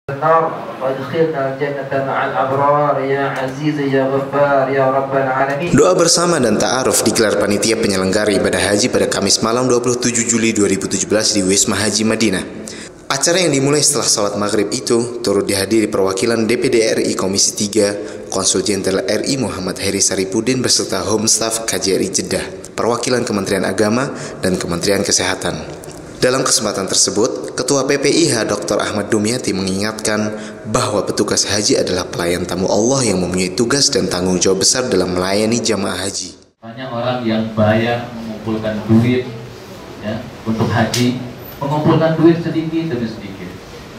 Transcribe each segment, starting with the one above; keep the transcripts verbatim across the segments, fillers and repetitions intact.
النار وادخلنا الجنة مع الأبرار يا عزيز يا غفار يا رب العالمين. Doa bersama dan ta'aruf digelar panitia penyelenggara ibadah haji pada Kamis malam dua puluh tujuh Juli dua ribu tujuh belas di Wisma Haji Madinah. Acara yang dimulai setelah sholat maghrib itu turut dihadiri perwakilan D P D R I Komisi tiga, Konsul Jenderal R I Muhammad Heri Saripudin beserta Home Staff K J R I Jeddah, perwakilan Kementerian Agama dan Kementerian Kesehatan. Dalam kesempatan tersebut, Ketua P P I H Doktor Ahmad Dumyati mengingatkan bahwa petugas haji adalah pelayan tamu Allah yang mempunyai tugas dan tanggung jawab besar dalam melayani jamaah haji. Banyak orang yang bayar mengumpulkan duit ya, untuk haji, mengumpulkan duit sedikit demi sedikit.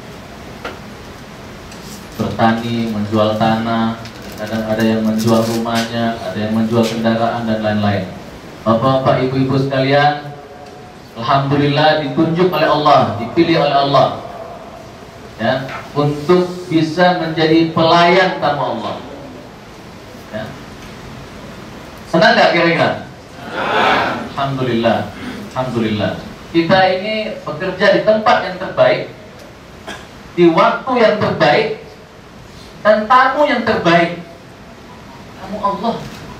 Bertani, menjual tanah, kadang ada yang menjual rumahnya, ada yang menjual kendaraan dan lain-lain. Bapak-bapak, ibu-ibu sekalian, alhamdulillah ditunjuk oleh Allah, dipilih oleh Allah ya, untuk bisa menjadi pelayan tamu Allah ya. Senang gak kira-kira? Alhamdulillah, Alhamdulillah. Kita ini bekerja di tempat yang terbaik, di waktu yang terbaik, dan tamu yang terbaik, tamu Allah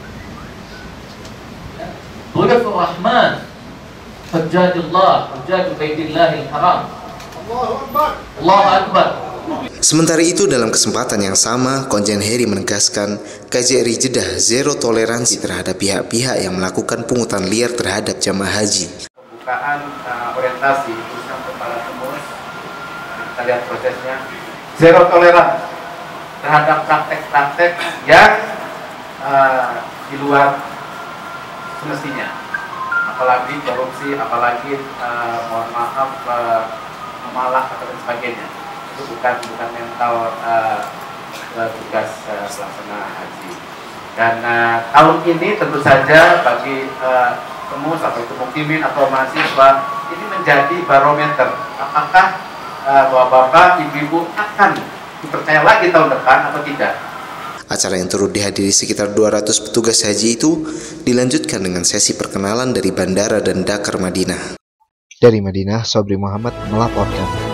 ya. Dhuyufur Rahman, Hujjatullah, Hujjatu Baitillahil Haram. Allahu Akbar. Allahu Akbar. Sementara itu dalam kesempatan yang sama, Konjen Heri menegaskan K J R I Jeddah zero toleransi terhadap pihak-pihak yang melakukan pungutan liar terhadap jamaah haji. Pembukaan uh, orientasi khususnya untuk para pengurus, kita lihat prosesnya, zero toleransi terhadap praktek-praktek yang uh, di luar semestinya. Apalagi korupsi, apalagi uh, mohon maaf uh, memalak atau sebagainya. Itu bukan bukan mental uh, tugas uh, pelaksana haji. Dan uh, tahun ini tentu saja bagi uh, pengurus atau itu mukmin atau mahasiswa ini menjadi barometer apakah uh, bapak-bapak, ibu-ibu akan dipercaya lagi tahun depan atau tidak. Acara yang turut dihadiri sekitar dua ratus petugas haji itu dilanjutkan dengan sesi perkenalan dari bandara dan Dakar Madinah. Dari Madinah, Sobri Muhammad melaporkan.